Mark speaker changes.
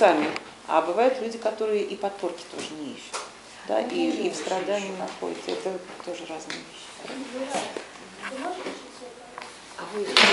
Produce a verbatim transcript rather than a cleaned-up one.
Speaker 1: сами. А бывают люди, которые и подпорки тоже не ищут. Да, и, и в страдании находятся. Это тоже разные вещи.
Speaker 2: А вы